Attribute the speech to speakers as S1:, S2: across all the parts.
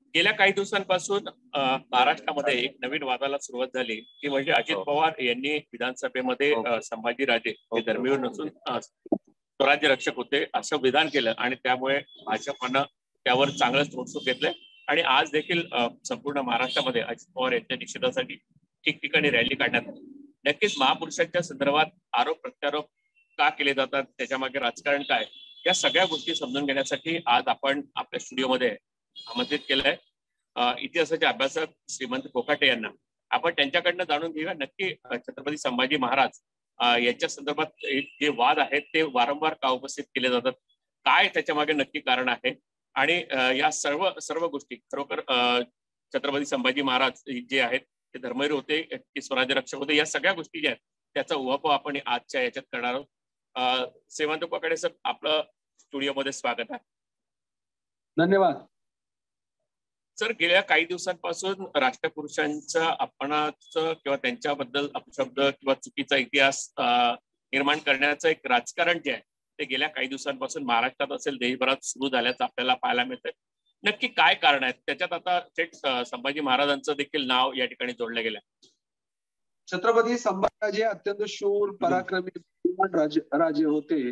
S1: गेल्या काही दिवसांपासून महाराष्ट्रामध्ये एक नवीन वादाला सुरुवात झाली की म्हणजे अजित पवार यांनी विधानसभेमध्ये संभाजीराजे हे धर्मीवर नसून स्वराज्य रक्षक होते असं विधान केलं आणि त्यामुळे भाजपनं त्यावर चांगलंच नोटसूक घेतलंय आणि आज देखील संपूर्ण महाराष्ट्रामध्ये अजित पवार यांच्या निषेधासाठी ठिकठिकाणी रॅली काढण्यात आली. नक्कीच महापुरुषांच्या संदर्भात आरोप प्रत्यारोप का केले जातात, त्याच्या मागे राजकारण काय, या सगळ्या गोष्टी समजून घेण्यासाठी आज आपण आपल्या स्टुडिओमध्ये आमंत्रित केलंय इतिहासाचे अभ्यासक श्रीमंत कोकाटे यांना. आपण त्यांच्याकडनं जाणून घेऊया नक्की छत्रपती संभाजी महाराज यांच्या संदर्भात जे वाद आहेत ते वारंवार का उपस्थित केले जातात, काय त्याच्या मागे नक्की कारण आहे आणि या सर्व गोष्टी खरोखर छत्रपती संभाजी महाराज जे आहेत ते धर्मवीर होते की स्वराज्य रक्षक होते, या सगळ्या गोष्टी ज्या आहेत त्याचा उहापोह आपण आजच्या याच्यात करणार आहोत. श्रीमंत कोकाटे सर, आपलं स्टुडिओमध्ये स्वागत आहे.
S2: धन्यवाद
S1: सर. गेल्या काही दिवसांपासून राष्ट्रपुरुषांच्या अपमानाचं किंवा त्यांच्याबद्दल अपशब्द किंवा चुकीचा इतिहास निर्माण करण्याचं एक राजकारण जे आहे ते गेल्या काही दिवसांपासून महाराष्ट्रात असेल देशभरात सुरू झाल्याचं आपल्याला पाहायला मिळतंय. नक्की काय कारण आहेत त्याच्यात? आता थेट संभाजी महाराजांचं देखील नाव या ठिकाणी जोडलं गेलं.
S2: छत्रपती संभाजीराजे अत्यंत शूर पराक्रमी राजे होते.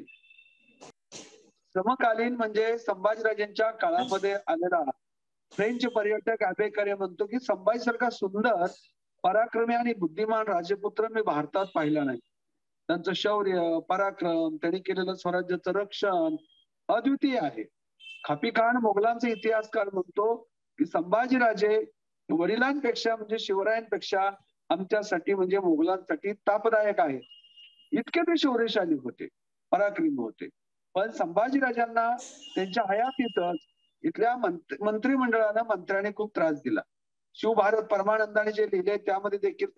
S2: समकालीन म्हणजे संभाजीराजेंच्या काळामध्ये आलेला फ्रेंच पर्यटक अबेकर म्हणतो की संभाजीसारखा सुंदर पराक्रमी आणि बुद्धिमान राजपुत्र मी भारतात पाहिला नाही. त्यांचं शौर्य पराक्रम, त्यांनी केलेलं स्वराज्याचं रक्षण अद्वितीय आहे. खापी खान मोगलांचा इतिहासकार म्हणतो की संभाजीराजे वडिलांपेक्षा म्हणजे शिवरायांपेक्षा आमच्यासाठी म्हणजे मोगलांसाठी तापदायक आहे. इतके ते शौर्यशाली होते, पराक्रमी होते. पण संभाजीराजांना त्यांच्या हयातीतच इथल्या मंत्रिमंडळानं मंत्र्याने खूप त्रास दिला. शिवभारत परमानंदाने जे लिहिले त्यामध्ये देखील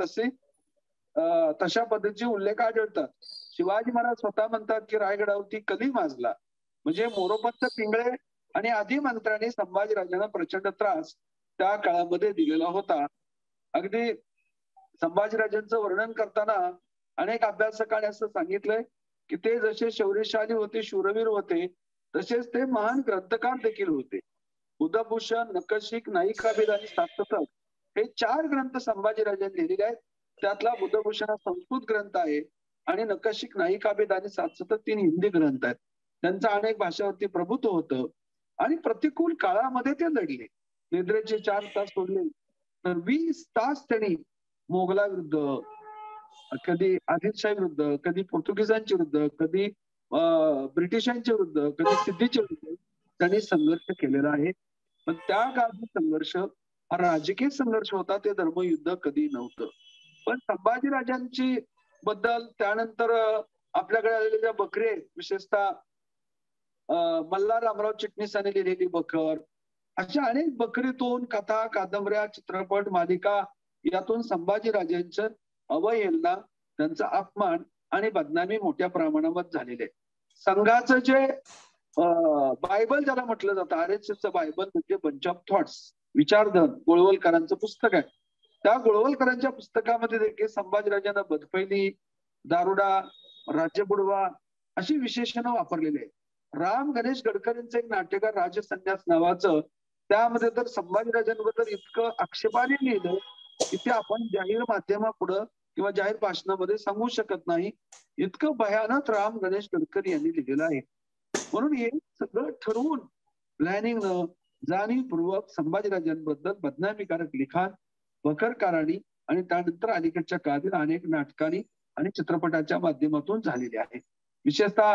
S2: तशा पद्धतीचे उल्लेख आढळतात. शिवाजी महाराज स्वतः म्हणतात की रायगडावरती कली माजला म्हणजे मोरोपंत पिंगळे आणि आदी मंत्र्यांनी संभाजीराजांना प्रचंड त्रास त्या काळामध्ये दिलेला होता. अगदी संभाजीराजांचं वर्णन करताना अनेक अभ्यासकांनी असं सांगितलंय की ते जसे शौर्यशाली होते, शूरवीर होते, तसेच ते महान ग्रंथकार देखील होते. बुधभूषण, नखशिख, नायिकाभेद आणि सातशतक हे 4 ग्रंथ संभाजीराजांनी लिहिलेले आहेत. त्यातला बुधभूषण हा संस्कृत ग्रंथ आहे आणि नखशिख, नायिकाभेद आणि सातशतक 3 हिंदी ग्रंथ आहेत. त्यांचं अनेक भाषावरती प्रभुत्व होतं आणि प्रतिकूल काळामध्ये ते लढले. निद्रेचे 4 तास सोडले तर 20 तास त्यांनी मोगलाविरुद्ध, कधी आदिलशाही विरुद्ध, कधी पोर्तुगीजांच्या विरुद्ध, कधी ब्रिटिशांच्या विरुद्ध, कधी सिद्धीच्या विरुद्ध त्यांनी संघर्ष केलेला आहे. पण त्या काळात संघर्ष हा राजकीय संघर्ष होता, ते धर्मयुद्ध कधी नव्हतं. पण संभाजीराजांची बद्दल त्यानंतर आपल्याकडे आलेल्या बकरे, विशेषतः मल्हार रामराव चिटणीसांनी लिहिलेली बकर, अशा अनेक बकरीतून कथा, कादंबऱ्या, चित्रपट, मालिका यातून संभाजीराजांचं अवहेलना, त्यांचा अपमान आणि बदनामी मोठ्या प्रमाणावर झालेले आहे. संघाचं जे बायबल ज्याला म्हटलं जातं, RSSचं बायबल म्हणजे बंच ऑफ थॉट्स, विचारधन, गोळवलकरांचं पुस्तक आहे. त्या गोळवलकरांच्या पुस्तकामध्ये देखील संभाजीराजांना बदफैली, दारुडा, राज्यबुडवा अशी विशेषणं वापरलेली आहेत. राम गणेश गडकरींचं एक नाट्यकार राजसन्यास नावाचं, त्यामध्ये तर संभाजीराजांबद्दल इतकं आक्षेपाने लिहिलं की ते आपण जाहीर माध्यमापुढं किंवा जाहीर भाषणामध्ये सांगू शकत नाही, इतकं भयानक राम गणेश गडकरी यांनी लिहिलेलं आहे. म्हणून हे सगळं ठरवून प्लॅनिंगनं जाणीवपूर्वक संभाजीराजांबद्दल बदनामीकारक लिखाण बखरकारांनी आणि त्यानंतर अलीकडच्या काळातील अनेक नाटकांनी आणि चित्रपटाच्या माध्यमातून झालेले आहे. विशेषतः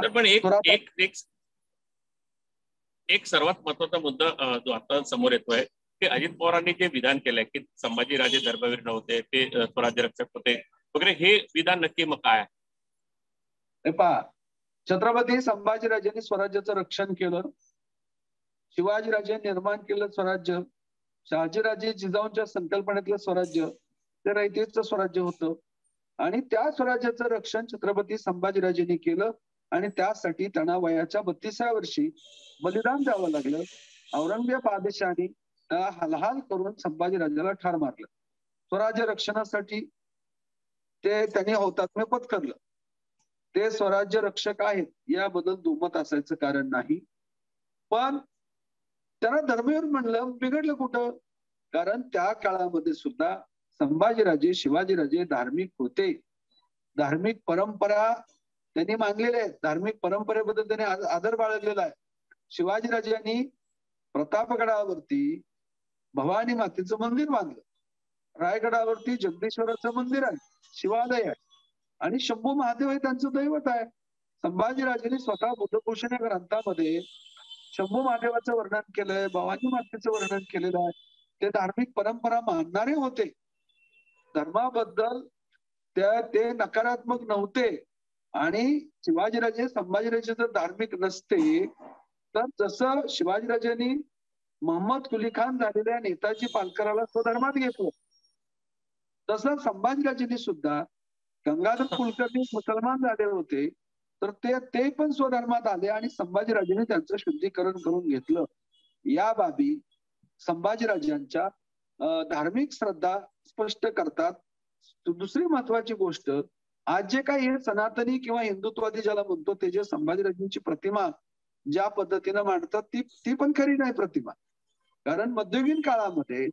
S1: एक सर्वात महत्वाचा मुद्दा जो आता समोर येतोय ते अजित पवारांनी जे विधान केलंय की संभाजीराजे धर्मवीर नव्हते, ते स्वराज्य रक्षक होते वगैरे, हे विधान नक्की मग काय आहे?
S2: पहा, छत्रपती संभाजीराजांनी स्वराज्याचं रक्षण केलं, शिवाजीराजे निर्माण केलं स्वराज्य, शहाजीराजे जिजाऊंच्या संकल्पनेतलं स्वराज्य ते रयतेचं स्वराज्य होतं आणि त्या स्वराज्याचं रक्षण छत्रपती संभाजीराजेंनी केलं आणि त्यासाठी त्यांना वयाच्या 32व्या वर्षी बलिदान द्यावं लागलं. औरंगजेब आदेशाने हलहाल करून संभाजीराजाला ठार मारलं. स्वराज्य रक्षणासाठी ते त्यांनी हौतात्म्य पत्करलं. ते स्वराज्य रक्षक आहेत याबद्दल दुमत असायचं कारण नाही. पण त्यांना धर्मवीर म्हणलं, बिघडलं कुठं? कारण त्या काळामध्ये सुद्धा संभाजीराजे, शिवाजीराजे धार्मिक होते. धार्मिक परंपरा त्यांनी मानलेल्या आहेत. धार्मिक परंपरेबद्दल त्यांनी आदर बाळगलेला आहे. शिवाजीराजांनी प्रतापगडावरती भवानी मातेचं मंदिर बांधलं. रायगडावरती जगदीश्वराचं मंदिर आहे, शिवालय आहे, आणि शंभू महादेव हे त्यांचं दैवत आहे. संभाजीराजेंनी स्वतः बुद्धभूषण या ग्रंथामध्ये शंभू महादेवाचं वर्णन केलंय, भवानी मातेचं वर्णन केलेलं आहे. ते धार्मिक परंपरा मानणारे होते. धर्माबद्दल ते नकारात्मक नव्हते. आणि शिवाजीराजे, संभाजीराजे जर धार्मिक नसते तर जसं शिवाजीराजांनी मोहम्मद कुली खान झालेल्या नेताजी पालकराला स्वधर्मात घेतलं, तसं संभाजीराजांनी सुद्धा गंगाधर कुलकर्णी मुसलमान झाले होते, तर ते पण स्वधर्मात आले आणि संभाजीराजांनी त्यांचं शुद्धीकरण करून घेतलं. या बाबी संभाजीराजांच्या धार्मिक श्रद्धा स्पष्ट करतात. दुसरी महत्वाची गोष्ट, आज जे काही हे सनातनी किंवा हिंदुत्ववादी ज्याला म्हणतो, ते जे संभाजीराजांची प्रतिमा ज्या पद्धतीनं मांडतात ती पण खरी नाही प्रतिमा. कारण मध्ययुगीन काळामध्ये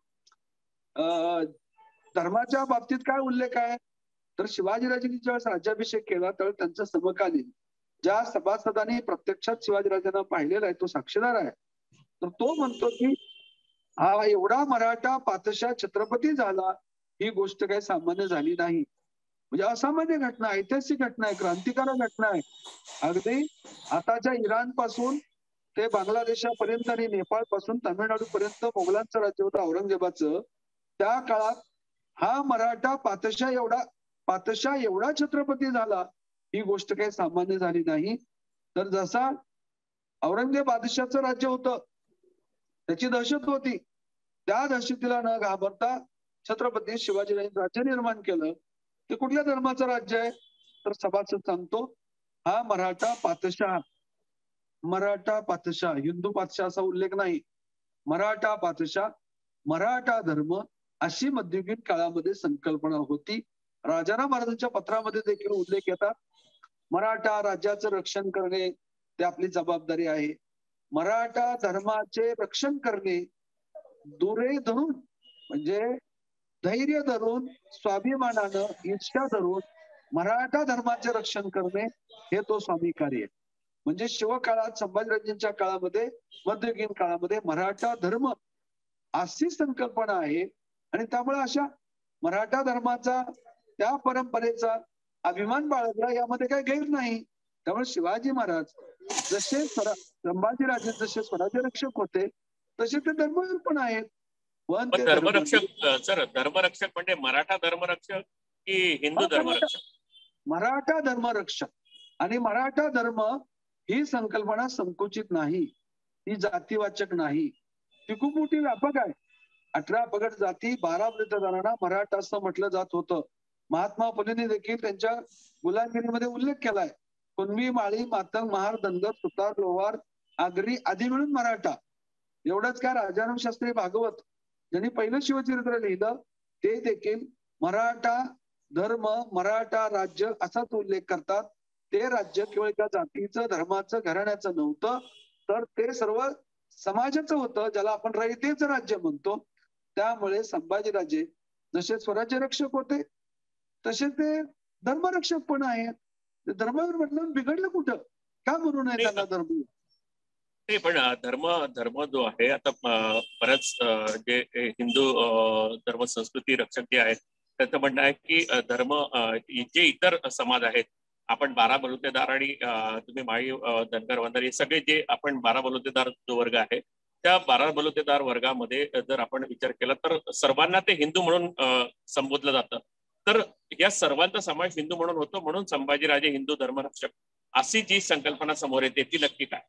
S2: धर्माच्या बाबतीत काय उल्लेख आहे, तर शिवाजीराजांनी ज्यावेळेस राज्याभिषेक केला त्यावेळेस त्यांच्या समकालीन ज्या सभासदांनी प्रत्यक्षात शिवाजीराजांना पाहिलेला आहे, तो साक्षीदार आहे, तर तो म्हणतो की हा एवढा मराठा पातशाह छत्रपती झाला, ही गोष्ट काही सामान्य झाली नाही. म्हणजे असामान्य घटना, ऐतिहासिक घटना आहे, क्रांतिकारक घटना आहे. अगदी आताच्या इराण पासून ते बांगलादेशापर्यंत आणि नेपाळ पासून तामिळनाडू पर्यंत मोगलांचं राज्य होतं औरंगजेबाचं. त्या काळात हा मराठा पातशाह एवढा छत्रपती झाला, ही गोष्ट काही सामान्य झाली नाही. तर जसा औरंगजेब बादशाहचं राज्य होतं, त्याची दहशत होती, त्या दहशतीला न घाबरता छत्रपती शिवाजीराजांनी राज्य निर्माण केलं. ते कुठल्या धर्माचं राज्य आहे, तर सभासद सांगतो, हा मराठा पातशाह, हिंदू पातशाह असा उल्लेख नाही, मराठा पातशाह, मराठा धर्म अशी मध्ययुगीन काळामध्ये संकल्पना होती. राजाराम महाराजांच्या पत्रामध्ये देखील उल्लेख येतात, मराठा राज्याचं रक्षण करणे ते आपली जबाबदारी आहे. मराठा धर्माचे रक्षण करणे दुरे धरून, म्हणजे धैर्य धरून, स्वाभिमानानं, इच्छा धरून मराठा धर्माचे रक्षण करणे हे तो स्वामी कार्य. म्हणजे शिवकाळात, संभाजीराजांच्या काळामध्ये, मध्ययुगीन काळामध्ये मराठा धर्म अशी संकल्पना आहे. आणि त्यामुळे अशा मराठा धर्माचा, त्या परंपरेचा अभिमान बाळगला, यामध्ये काही गैर नाही. त्यामुळे शिवाजी महाराज जसे संभाजीराजे जसे स्वराज्य रक्षक होते, तसे ते धर्मवीर पण आहेत. पण ते
S1: धर्मरक्षक, सर धर्मरक्षक म्हणजे मराठा धर्मरक्षक की हिंदू धर्मरक्षक?
S2: मराठा धर्मरक्षक. आणि मराठा धर्म ही संकल्पना संकुचित नाही, ही जातीवाचक नाही, ती खूप मोठी व्यापक आहे. 18 पगड जाती, 12 वृत्तदारांना मराठा असं म्हटलं जात होतं. महात्मा फुलेंनी देखील त्यांच्या गुलामगिरीमध्ये उल्लेख केलाय, कुणबी, माळी, मातंग, महार, धनगर, सुतार, लोहार, आगरी आदी मिळून मराठा. एवढंच काय, राजाराम शास्त्री भागवत ज्यांनी पहिलं शिवचरित्र लिहिलं, ते देखील मराठा धर्म, मराठा राज्य असाच उल्लेख करतात. ते राज्य केवळ एका जातीचं, धर्माचं, घराण्याचं नव्हतं, तर ते सर्व समाजाचं होतं, ज्याला आपण रयतेचं राज्य म्हणतो. त्यामुळे संभाजीराजे जसे स्वराज्य रक्षक होते, तसे ते धर्मरक्षक पण आहेत. धर्मवीर म्हटलं बिघडलं कुठं? का म्हणू नये त्यांना धर्मवीर?
S1: नाही, पण धर्म जो आहे आता, बऱ्याच जे हिंदू धर्म संस्कृती रक्षक जे आहेत, त्यांचं म्हणणं आहे की धर्म जे इतर समाज आहेत, आपण 12 बलुतेदार आणि तुम्ही माळी, धनगर, वंजारी हे सगळे जे आपण 12 बलुतेदार जो वर्ग आहे, त्या 12 बलुतेदार वर्गामध्ये जर आपण विचार केला तर सर्वांना ते हिंदू म्हणून संबोधलं जातं. तर या सर्वांचा समावेश हिंदू म्हणून होतो, म्हणून संभाजीराजे हिंदू धर्मरक्षक अशी जी संकल्पना समोर येते ती नक्की काय?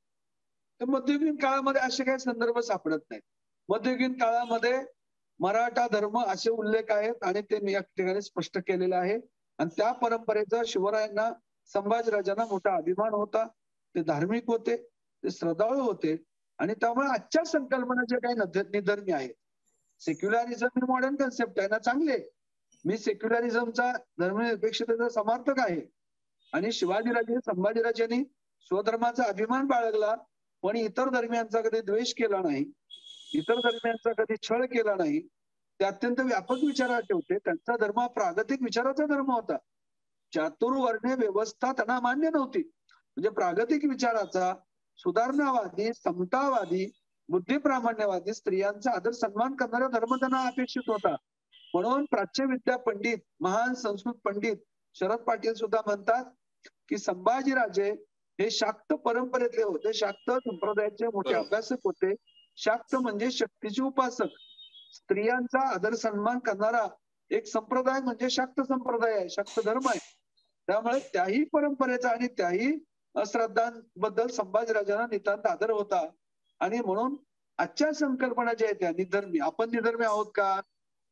S2: तर मध्ययुगीन काळामध्ये असे काही संदर्भ सापडत नाहीत. मध्ययुगीन काळामध्ये मराठा धर्म असे उल्लेख आहेत आणि ते मी या ठिकाणी स्पष्ट केलेलं आहे. आणि त्या परंपरेचा शिवरायांना, संभाजीराजांना मोठा अभिमान होता. ते धार्मिक होते, ते श्रद्धाळू होते. आणि त्यामुळे आजच्या संकल्पना जे काही निधर्मी आहेत, सेक्युलरिझम ही मॉडर्न कन्सेप्ट आहे ना, चांगले. मी सेक्युलरिझमचा, धर्मनिरपेक्षतेचा समर्थक आहे. आणि संभाजीराजांनी स्वधर्माचा अभिमान बाळगला, पण इतर धर्मियांचा कधी द्वेष केला नाही, इतर धर्मियांचा कधी छळ केला नाही. ते अत्यंत व्यापक विचाराचे होते. त्यांचा धर्म हा प्रागतिक विचाराचा धर्म होता. चातुर्वर्ण्य व्यवस्था त्यांना मान्य नव्हती. म्हणजे प्रागतिक विचाराचा, सुधारणावादी, समतावादी, बुद्धिप्रामाण्यवादी, स्त्रियांचा आदर सन्मान करणारा धर्म त्यांना अपेक्षित होता. म्हणून प्राच्य विद्या पंडित, महान संस्कृत पंडित शरद पाटील सुद्धा म्हणतात की संभाजीराजे हे शाक्त परंपरेतले होते. शाक्त संप्रदायाचे मोठे अभ्यासक होते. शाक्त म्हणजे शक्तीचे उपासक. स्त्रियांचा आदर सन्मान करणारा एक संप्रदाय म्हणजे शाक्त संप्रदाय आहे, शाक्त धर्म आहे. त्यामुळे त्याही परंपरेचा आणि त्याही श्रद्धांबद्दल संभाजीराजांना नितांत आदर होता. आणि म्हणून आजच्या संकल्पना ज्या आहेत त्या निधर्मी, आपण निधर्मी आहोत का?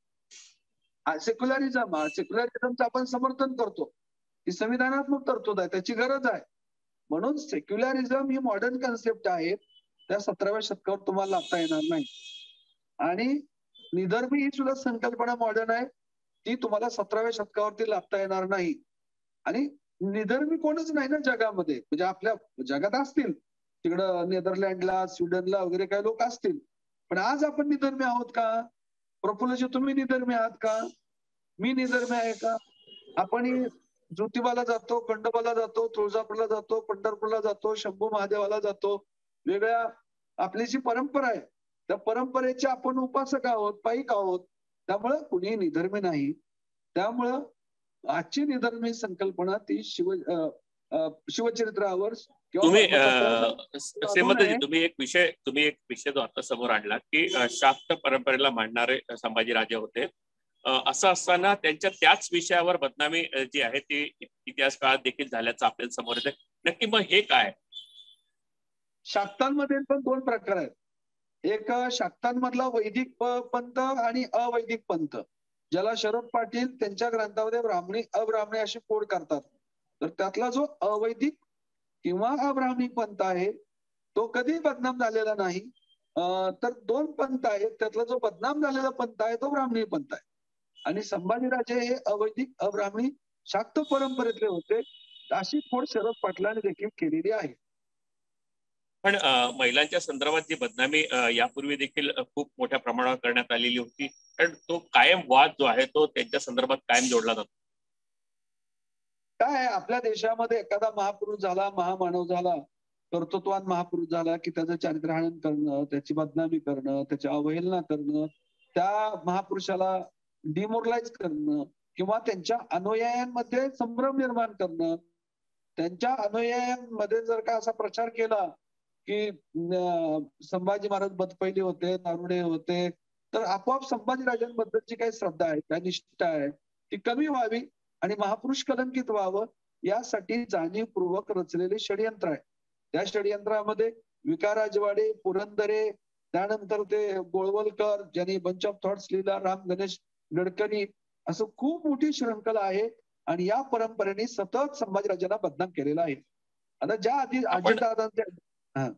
S2: सेक्युलरिझमचं आपण समर्थन करतो. ही संविधानात्मक तरतूद आहे, त्याची गरज आहे. म्हणून सेक्युलरिझम ही मॉडर्न कन्सेप्ट आहे, त्या 17व्या शतकावर तुम्हाला लाभता येणार नाही. आणि निधर्मी ही सुद्धा संकल्पना मॉडर्न आहे, ती तुम्हाला 17व्या शतकावरती लाभता येणार नाही. आणि निधर्मी कोणच नाही ना जगामध्ये, म्हणजे आपल्या जगात असतील, तिकडं नेदरलँडला, स्वीडनला वगैरे काही लोक असतील, पण आज आपण निधर्मी आहोत का? प्रफुल्लजी, तुम्ही निधर्मी आहात का? मी निधर्मी आहे का? आपण ज्योतिबाला जातो, खंडोबाला जातो, तुळजापूरला जातो, पंढरपूरला जातो, शंभू महादेवाला जातो. वेगळ्या आपली जी परंपरा आहे त्या परंपरेचे आपण उपासक आहोत, पाईक आहोत. त्यामुळं कुणी निधर्मी नाही. त्यामुळं आजची निधर्मी संकल्पना ती शिवचरित्रावर
S1: तुम्ही एक विषय जो आता समोर आणला की शाक्त परंपरेला मांडणारे संभाजीराजे होते. असं असताना त्यांच्या त्याच विषयावर बदनामी जी आहे ती इतिहास काळात देखील झाल्याचं आपल्याला समोर येते. नक्की मग हे काय?
S2: शाक्तांमध्ये पण दोन प्रकार आहेत. एक शाक्तांमधला वैदिक पंथ आणि अवैदिक पंथ, ज्याला शरद पाटील त्यांच्या ग्रंथामध्ये ब्राह्मणी अब्राह्मणी अशी कोड करतात. तर त्यातला जो अवैदिक किंवा अब्राह्मणी पंथ आहे तो कधी बदनाम झालेला नाही. तर दोन पंथ आहेत, त्यातला जो बदनाम झालेला पंथ आहे तो ब्राह्मणी पंथ आहे. आणि संभाजीराजे हे अवैदिक अब्राह्मणी शाक्त परंपरेतले होते. अशी खोड शरद पाटलांनी देखील केलेली आहे.
S1: पण महिलांच्या संदर्भात जी बदनामी यापूर्वी देखील खूप मोठ्या प्रमाणावर करण्यात आलेली होती, कारण तो कायम वाद जो आहे तो त्यांच्या संदर्भात कायम जोडला जातो.
S2: काय आपल्या देशामध्ये एखादा महापुरुष झाला, महामानव झाला, कर्तृत्वान महापुरुष झाला की त्याचं चारित्र्यहनन करणं, त्याची बदनामी करणं, त्याची अवहेलना करणं, त्या महापुरुषाला डिमोरलाइज करणं किंवा त्यांच्या अनुयायांमध्ये संभ्रम निर्माण करणं, त्यांच्या अनुयायांमध्ये जर का असा प्रचार केला की संभाजी महाराज बदपैली होते, दारुडे होते, तर आपोआप संभाजीराजांबद्दलची काही श्रद्धा आहे, काय निष्ठा आहे ती कमी व्हावी आणि महापुरुष कलंकित व्हावं यासाठी जाणीवपूर्वक रचलेले षडयंत्र आहे. त्या षडयंत्रामध्ये विका राजवाडे, पुरंदरे, त्यानंतर ते गोळवलकर, ज्यांनी बंच ऑफ थॉट्स लिहिला, राम गणेश गडकरी, असं खूप मोठी श्रृंखला आहे. आणि या परंपरेने सतत संभाजीराजांना बदनाम केलेला आहे. आता ज्या आधी अजितदादांच्या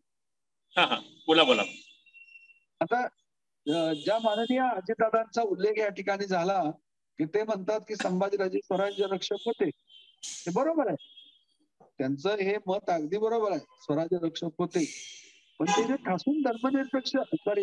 S1: बोला
S2: आता ज्या माननीय अजितदादांचा उल्लेख या ठिकाणी झाला की ते म्हणतात की संभाजीराजे स्वराज्य रक्षक होते, हे बरोबर आहे, त्यांचं हे मत अगदी बरोबर आहे, स्वराज्य रक्षक होते. पण ते जे ठासून धर्मनिरपेक्ष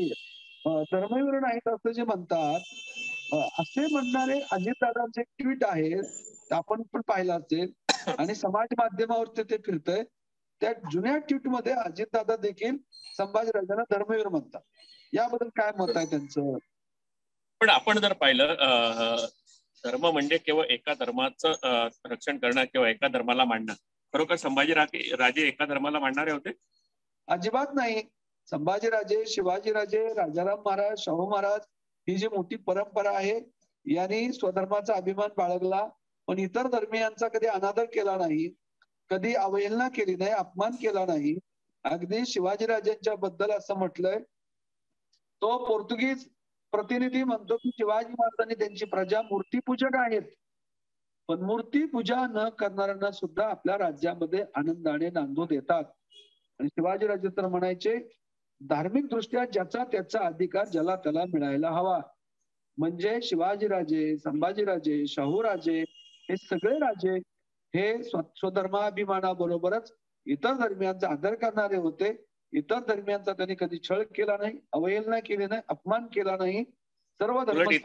S2: धर्मवीर नाहीत असं जे म्हणतात, असे म्हणणारे अजितदादांचे ट्विट आहे, आपण पण पाहिलं असेल आणि समाज माध्यमावरती ते फिरतंय. त्या जुन्या ट्विट मध्ये अजितदादा देखील संभाजीराजांना धर्मवीर म्हणतात. याबद्दल काय मत आहे त्यांचं?
S1: पण आपण जर पाहिलं धर्म म्हणजे केवळ एका धर्माचं रक्षण करणं किंवा एका धर्माला मांडणं, खरोखर संभाजीराजे एका धर्माला मांडणारे होते?
S2: अजिबात नाही. संभाजीराजे, शिवाजीराजे, राजाराम महाराज, शाहू महाराज ही जी मोठी परंपरा आहे यांनी स्वधर्माचा अभिमान बाळगला, पण इतर धर्मियांचा कधी अनादर केला नाही, कधी अवहेलना केली नाही, अपमान केला नाही. अगदी शिवाजीराजांच्या बद्दल असं म्हटलंय, तो पोर्तुगीज प्रतिनिधी म्हणतो की शिवाजी महाराजांनी त्यांची प्रजा मूर्तीपूजक आहेत, पण मूर्तीपूजा न करणाऱ्यांना सुद्धा आपल्या राज्यामध्ये आनंदाने नांदू देतात. आणि शिवाजीराजे तर म्हणायचे, धार्मिक दृष्ट्या ज्याचा त्याचा अधिकार ज्याला त्याला मिळायला हवा. म्हणजे शिवाजीराजे, संभाजीराजे, शाहूराजे हे सगळे राजे हे स्वधर्माभिमानाबरोबरच इतर धर्मियांचा आदर करणारे होते. इतर धर्मियांचा त्यांनी कधी छळ केला नाही, अवहेलना केली नाही, अपमान केला नाही. सर्व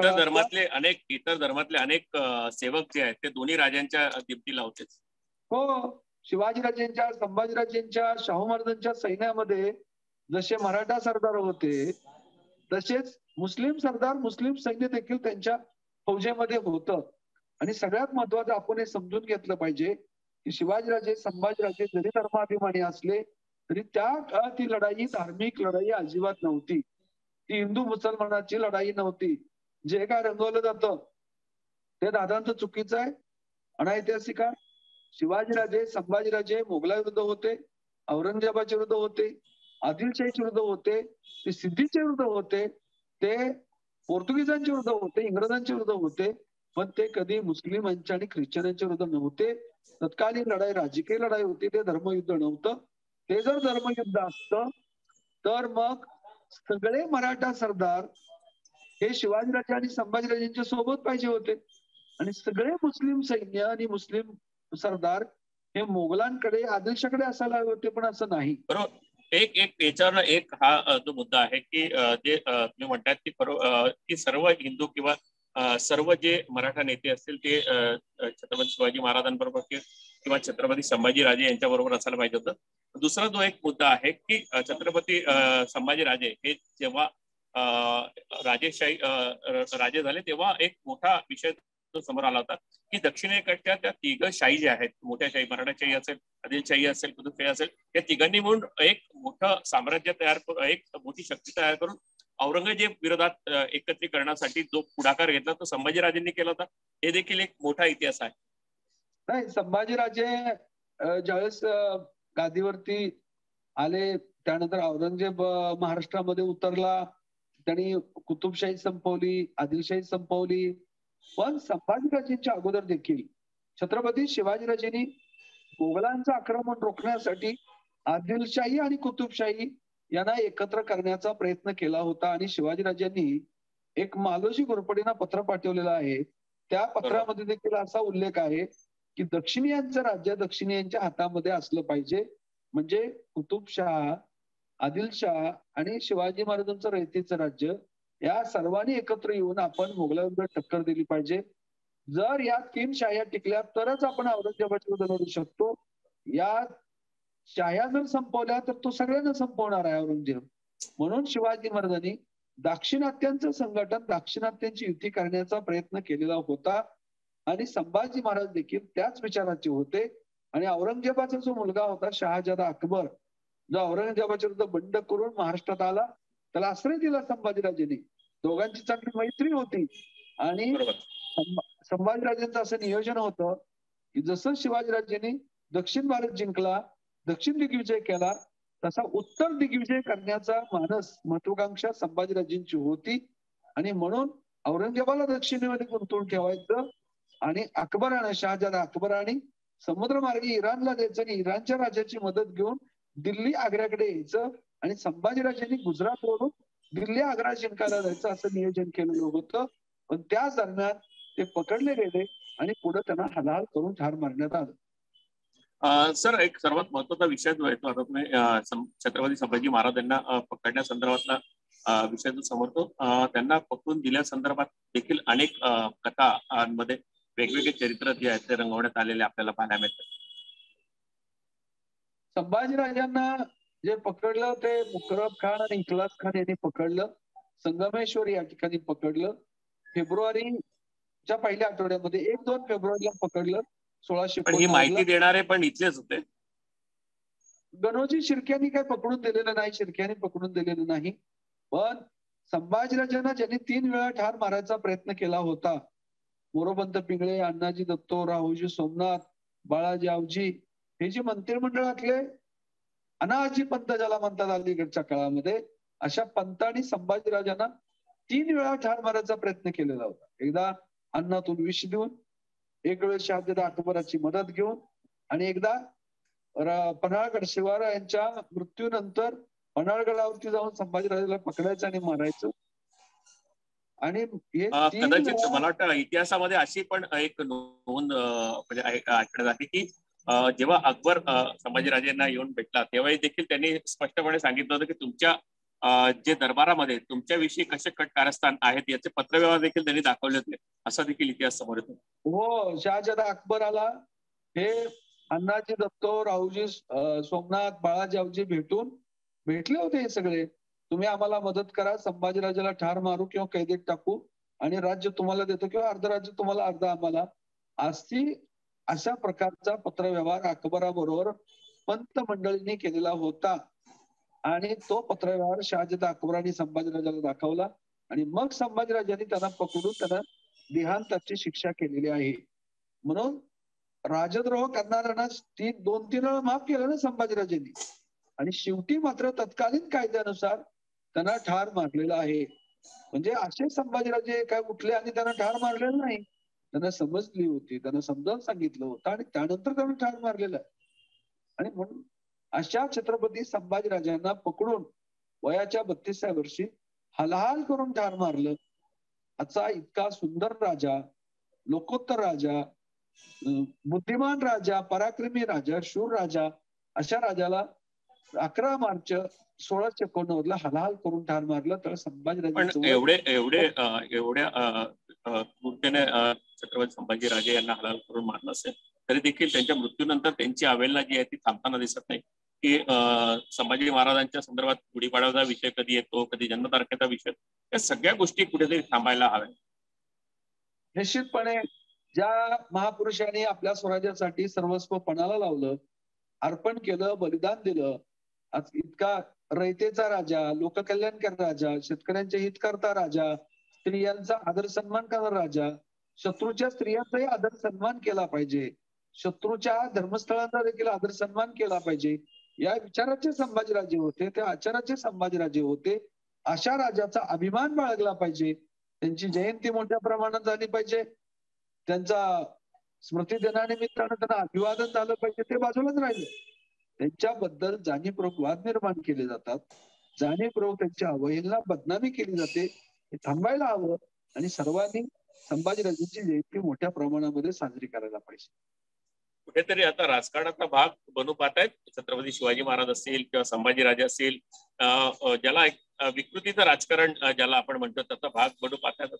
S1: इतर धर्मातले अनेक सेवक जे आहेत ते दोन्ही राजांच्या दिमतीला होते.
S2: हो, शिवाजीराजेंच्या, संभाजीराजेंच्या, शाहू महाराजांच्या सैन्यामध्ये जसे मराठा सरदार होते तसेच मुस्लिम सरदार, मुस्लिम सैन्य देखील त्यांच्या फौजेमध्ये होतं. आणि सगळ्यात महत्वाचं आपण हे समजून घेतलं पाहिजे की शिवाजीराजे, संभाजीराजे जरी धर्माभिमानी असले तरी त्या काळात ती लढाई धार्मिक लढाई अजिबात नव्हती. ती हिंदू मुसलमानाची लढाई नव्हती. जे काय रंगवलं जातं ते दादांचं चुकीचं आहे, अनैतिहासिक आहे. शिवाजीराजे, संभाजीराजे मोगलाविरुद्ध होते, औरंगजेबाच्या विरुद्ध होते, आदिलशाहीच्या विरुद्ध होते, ते सिद्धीच्या विरुद्ध होते, ते पोर्तुगीजांच्या विरुद्ध होते, इंग्रजांच्या विरुद्ध होते, पण ते कधी मुस्लिमांच्या आणि ख्रिश्चनांच्या विरुद्ध नव्हते. तत्कालीन लढाई राजकीय लढाई होती, ते धर्मयुद्ध नव्हतं. ते जर धर्मयुद्ध असतं तर मग सगळे मराठा सरदार हे शिवाजीराजे आणि संभाजीराजेंच्या सोबत पाहिजे होते आणि सगळे मुस्लिम सैन्य आणि मुस्लिम सरदार हे मोगलांकडे, आदिलशाकडे असायला हवे होते, पण असं नाही.
S1: बरोबर. एक याच्यावर एक हा जो मुद्दा आहे की जे तुम्ही म्हणतात की सर्व हिंदू किंवा सर्व जे मराठा नेते असतील ते छत्रपती शिवाजी महाराजांबरोबर किंवा छत्रपती संभाजीराजे यांच्याबरोबर असायला पाहिजे होतं. दुसरा जो एक मुद्दा आहे की छत्रपती संभाजीराजे हे जेव्हा राजेशाही राजे झाले तेव्हा एक मोठा विषय समोर आला होता की दक्षिणेकडच्या त्या तिघ शाही ज्या आहेत, मोठ्या शाही, मराठाशाही असेल, आदिलशाही असेल, कुतुबशाही असेल, या तिघांनी म्हणून एक मोठं साम्राज्य तयार करून, एक मोठी शक्ती तयार करून औरंगजेब विरोधात एकत्रीकरणासाठी जो पुढाकार घेतला तो संभाजीराजेंनी केला होता. हे देखील एक मोठा इतिहास आहे.
S2: नाही, संभाजीराजे ज्यावेळेस गादीवरती आले त्यानंतर औरंगजेब महाराष्ट्रामध्ये उतरला, त्यांनी कुतुबशाही संपवली, आदिलशाही संपवली, पण संभाजीराजेंच्या अगोदर देखील छत्रपती शिवाजीराजेंनी मोगलांचं आक्रमण रोखण्यासाठी आदिलशाही आणि कुतुबशाही यांना एकत्र करण्याचा प्रयत्न केला होता. आणि शिवाजीराजांनी एक मालोजी घोरपडेंना पत्र पाठवलेलं आहे. त्या पत्रामध्ये देखील असा उल्लेख आहे की दक्षिणीयांचं राज्य दक्षिणीयांच्या हातामध्ये असलं पाहिजे, म्हणजे कुतुबशाह, आदिलशाह आणि शिवाजी महाराजांचं रयतेचं राज्य या सर्वांनी एकत्र येऊन आपण मोगलांविरुद्ध टक्कर दिली पाहिजे. जर या तीन शाह्या टिकल्या तरच आपण औरंगजेबाच्या विरुद्ध लढू शकतो. या शाह्या जर संपवल्या तर तो सगळ्यांना संपवणार आहे औरंगजेब. म्हणून शिवाजी महाराजांनी दाक्षिणात्यांचं संघटन, दाक्षिणात्यांची युती करण्याचा प्रयत्न केलेला होता आणि संभाजी महाराज देखील त्याच विचाराचे होते. आणि औरंगजेबाचा जो मुलगा होता शहाजादा अकबर, जो औरंगजेबाच्या विरुद्ध बंड करून महाराष्ट्रात आला, त्याला आश्रय दिला संभाजीराजेंनी. दोघांची चांगली मैत्री होती आणि संभाजीराजेंचं असं नियोजन होतं की जसं शिवाजीराजेंनी दक्षिण भारत जिंकला, दक्षिण दिग्विजय केला, तसा उत्तर दिग्विजय करण्याचा मानस, महत्वाकांक्षा संभाजीराजेंची होती. आणि म्हणून औरंगजेबाला दक्षिणेमध्ये गुंतवून ठेवायचं आणि अकबराने, शहाजादा अकबराने समुद्रमार्गी इराणला द्यायचं आणि इराणच्या राजाची मदत घेऊन दिल्ली आग्र्याकडे यायचं आणि संभाजीराजांनी गुजरातवरून दिल्ली आग्रा जिंकायला जायचं असं नियोजन केलेलं होतं. पण त्याच दरम्यान ते पकडले गेले आणि पुढे त्यांना हलाल करून ठार मारण्यात आलं.
S1: सर, एक सर्वात महत्वाचा विषय जो आहे तो आता तुम्ही छत्रपती संभाजी महाराजांना पकडण्यासंदर्भातला विषय जो समोरतो, त्यांना पकडून दिल्यासंदर्भात देखील अनेक कथांमध्ये वेगवेगळे चरित्र जे आहेत ते रंगवण्यात आलेले आपल्याला पाहायला मिळतात.
S2: संभाजीराजांना जे पकडलं ते मुकरब खान आणि इखलास खान यांनी पकडलं. संगमेश्वर या ठिकाणी पकडलं. फेब्रुवारीच्या पहिल्या आठवड्यामध्ये 1-2 फेब्रुवारीला पकडलं. 1600.
S1: पण ही माहिती देणारे पण इथलेच होते.
S2: गणोजी शिर्क्यांनी काय पकडून दिलेलं नाही, शिर्क्यांनी पकडून दिलेलं नाही. पण संभाजीराजांना ज्यांनी 3 वेळा ठार मारायचा प्रयत्न केला होता, मोरोपंत पिंगळे, अण्णाजी दत्तो, राहुजी सोमनाथ, बाळाजी आवजी, हे जे मंत्रिमंडळातले अनाजी पंत ज्याला म्हणतात अलीकडच्या काळामध्ये, अशा पंतांनी संभाजीराजांना 3 वेळा ठार मारायचा प्रयत्न केलेला होता. एकदा अन्नातून विष देऊन, एक वेळ शहाजादा अकबराची मदत घेऊन आणि एकदा पन्हाळगड शिवरायांच्या मृत्यूनंतर पन्हाळगडावरती जाऊन संभाजीराजाला पकडायचं आणि मारायचं. आणि
S1: कदाचित मला वाटतं इतिहासामध्ये अशी पण एक नोंद म्हणजे ऐकण्यात आली की जेव्हा अकबर संभाजीराजेंना येऊन भेटला तेव्हाही देखील त्यांनी स्पष्टपणे सांगितलं होतं की तुमच्या जे दरबारामध्ये तुमच्याविषयी कसे कट कारस्थान आहेत याचे पत्रव्यवहार देखील त्यांनी दाखवले होते, असा देखील इतिहास समोर येतो.
S2: हो, शहाजदा अकबराला हे अण्णाजी दत्तो, रावजी सोमनाथ, बाळाजावजी भेटले होते हे सगळे. तुम्ही आम्हाला मदत करा, संभाजीराजाला ठार मारू किंवा कैदेत टाकू आणि राज्य तुम्हाला देतो किंवा अर्ध राज्य तुम्हाला, अर्ध आम्हाला, अशा प्रकारचा पत्रव्यवहार अकबराबरोबर पंत मंडळींनी केलेला होता. आणि तो पत्रव्यवहार शहाजदा अकबराने संभाजीराजाला दाखवला आणि मग संभाजीराजांनी त्यांना पकडून त्यांना देहांताची शिक्षा केलेली आहे. म्हणून राजद्रोह करणाऱ्यांना 2-3 वेळा माफ केलं ना संभाजीराजांनी, आणि शेवटी मात्र तत्कालीन कायद्यानुसार त्यांना ठार मारलेलं आहे. म्हणजे असे संभाजीराजे काय उठले आणि त्यांना ठार मारलेलं नाही, त्यांना समजली होती, त्यांना समजावून सांगितलं होतं आणि त्यानंतर त्यांना ठार मारलेलं आहे. आणि म्हणून अशा छत्रपती संभाजीराजांना पकडून वयाच्या 32व्या वर्षी हलाहल करून ठार मारलं. असा इतका सुंदर राजा, लोकोत्तर राजा, बुद्धिमान राजा, पराक्रमी राजा, शूर राजा, अशा राजाला 11 मार्च 1656 हलाहल करून ठार मारलं. तर संभाजीराजांचं
S1: एवढ्या क्रूरतेने छत्रपती संभाजीराजे यांना हलाल करून मारलं असेल तरी देखील त्यांच्या मृत्यूनंतर त्यांची अवहेलना जी आहे ती थांबताना दिसत नाही. की संभाजी महाराजांच्या संदर्भात गुढीपाडव्याचा विषय कधी येतो, कधी जन्मतारखेचा विषय, या सगळ्या गोष्टी कुठेतरी थांबायला हव्या.
S2: निश्चितपणे ज्या महापुरुषांनी आपल्या स्वराज्यासाठी सर्वस्व पणाला लावलं, अर्पण केलं, बलिदान दिलं, इतका रयतेचा राजा, लोककल्याणकारी राजा, शेतकऱ्यांचे हितकर्ता राजा, स्त्रियांचा आदर सन्मान करणारा राजा, शत्रूच्या स्त्रियांचाही आदर सन्मान केला पाहिजे, शत्रूच्या धर्मस्थळांचा देखील आदर सन्मान केला पाहिजे, या विचाराचे संभाजीराजे होते, त्या आचाराचे संभाजीराजे होते. अशा राजाचा अभिमान बाळगला पाहिजे. त्यांची जयंती मोठ्या प्रमाणात झाली पाहिजे, त्यांचा स्मृती दिनानिमित्तानं त्यांना अभिवादन झालं पाहिजे, ते बाजूलाच राहिले. त्यांच्याबद्दल जाणीवपूर्वक वाद निर्माण केले जातात, जाणीवपूर्वक त्यांच्या अवहेलना, बदनामी केली जाते. हे थांबायला हवं आणि सर्वांनी संभाजीराजांची जयंती मोठ्या प्रमाणामध्ये साजरी करायला पाहिजे.
S1: कुठेतरी आता राजकारणाचा भाग बनू पाहतायत छत्रपती शिवाजी महाराज असतील किंवा संभाजीराजे असतील, ज्याला एक विकृतीचं राजकारण ज्याला आपण म्हणतो त्याचा भाग बनू पाहतायत.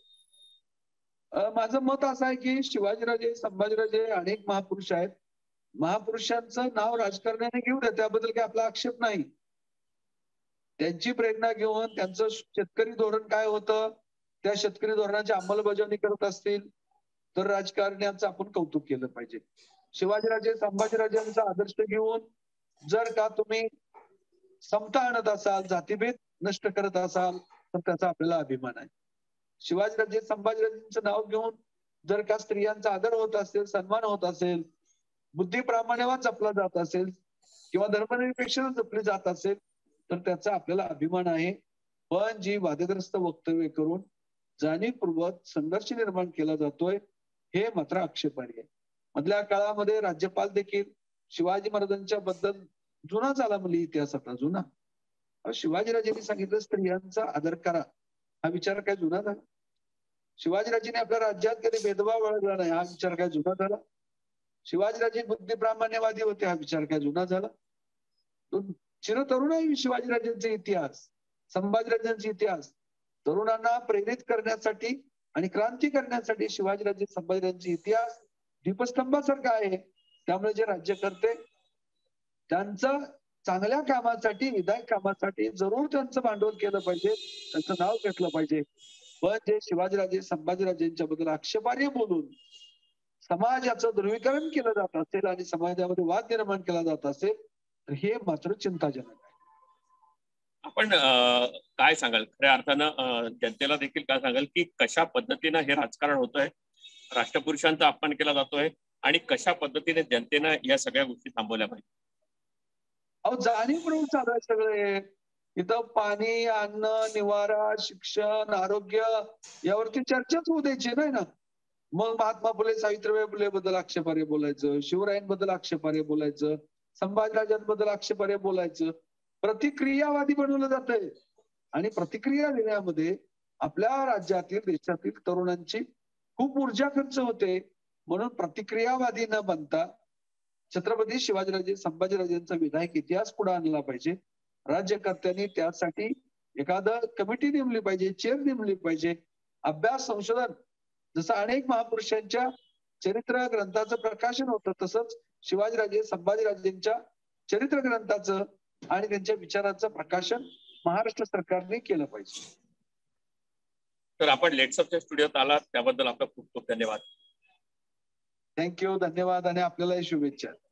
S2: माझं मत असं आहे की शिवाजीराजे, संभाजीराजे अनेक महापुरुष आहेत. महापुरुषांचं नाव राजकारणाने घेऊ द्या, त्याबद्दल काही आपला आक्षेप नाही. त्यांची प्रेरणा घेऊन त्यांचं शेतकरी धोरण काय होतं, त्या शेतकरी धोरणाची अंमलबजावणी करत असतील तर राजकारण्यांचं आपण कौतुक केलं पाहिजे. शिवाजीराजे, संभाजीराजांचा आदर्श घेऊन जर का तुम्ही समता आणत असाल, जातीभेद नष्ट करत असाल तर त्याचा आपल्याला अभिमान आहे. शिवाजीराजे, संभाजीराजांचं नाव घेऊन जर का स्त्रियांचा आदर होत असेल, सन्मान होत असेल, बुद्धी प्रामाण्यवाद जपला जात असेल किंवा धर्मनिरपेक्षता जपली जात असेल तर त्याचा आपल्याला अभिमान आहे. पण जी वादग्रस्त वक्तव्य करून जाणीवपूर्वक संघर्ष निर्माण केला जातोय हे मात्र आक्षेपार्ह आहे. मधल्या काळामध्ये राज्यपाल देखील शिवाजी महाराजांच्या बद्दल जुना झाला म्हणजे इतिहास आता जुना. शिवाजीराजेंनी सांगितलं स्त्रियांचा आदर करा, हा विचार काय जुना झाला? शिवाजीराजेंनी आपल्या राज्यात कधी भेदभाव बाळगला नाही, हा विचार काय जुना झाला? शिवाजीराजे बुद्धी प्रामाण्यवादी होते, हा विचार काय जुना झाला? चिरतरुण आहे शिवाजीराजांचे इतिहास, संभाजीराजांचे इतिहास. तरुणांना प्रेरित करण्यासाठी आणि क्रांती करण्यासाठी शिवाजीराजे, संभाजीराजांचे इतिहास दीपस्तंभासारखा आहे. त्यामुळे जे राज्यकर्ते त्यांचं चांगल्या कामासाठी, विधायक कामासाठी जरूर त्यांचं भांडवल केलं पाहिजे, त्यांचं नाव घेतलं पाहिजे. पण जे शिवाजीराजे, संभाजीराजेंच्या बद्दल आक्षेपार्ह बोलून समाजाचं ध्रुवीकरण केलं जात असेल आणि समाजामध्ये वाद निर्माण केला जात असेल तर हे मात्र चिंताजनक आहे.
S1: आपण काय सांगाल खऱ्या अर्थानं जनतेला देखील काय सांगाल की कशा पद्धतीनं हे राजकारण होतंय, राष्ट्रपुरुषांचा अपमान केला जातोय आणि कशा पद्धतीने जनतेनं या सगळ्या गोष्टी थांबवल्या पाहिजे?
S2: अहो, जाणीवपूर्वक चालू आहे सगळे. इथं पाणी, अन्न, निवारा, शिक्षण, आरोग्य यावरती चर्चाच होऊ द्यायची नाही ना. मग महात्मा फुले, सावित्रीबाई फुले बद्दल आक्षेपार्ह बोलायचं, शिवरायांबद्दल आक्षेपार्ह बोलायचं, संभाजीराजांबद्दल आक्षेपार्ह बोलायचं. प्रतिक्रियावादी बनवलं जातंय आणि प्रतिक्रिया देण्यामध्ये आपल्या राज्यातील, देशातील तरुणांची खूप ऊर्जा खर्च होते. म्हणून प्रतिक्रियावादी न बनता छत्रपती शिवाजीराजे संभाजीराजेंचा विधायक इतिहास पुढे आणला पाहिजे. राज्यकर्त्यांनी त्यासाठी एखादं कमिटी नेमली पाहिजे, चेअर नेमली पाहिजे. अभ्यास संशोधन जसं अनेक महापुरुषांच्या चरित्र ग्रंथाचं प्रकाशन होतं तसंच शिवाजीराजे संभाजीराजेंच्या चरित्र ग्रंथाचं आणि त्यांच्या विचारांचं प्रकाशन महाराष्ट्र सरकारने केलं पाहिजे.
S1: तर आपण लेट्सअपच्या स्टुडिओत आलात त्याबद्दल आपला खूप खूप धन्यवाद.
S2: थँक्यू, धन्यवाद आणि आपल्यालाही शुभेच्छा.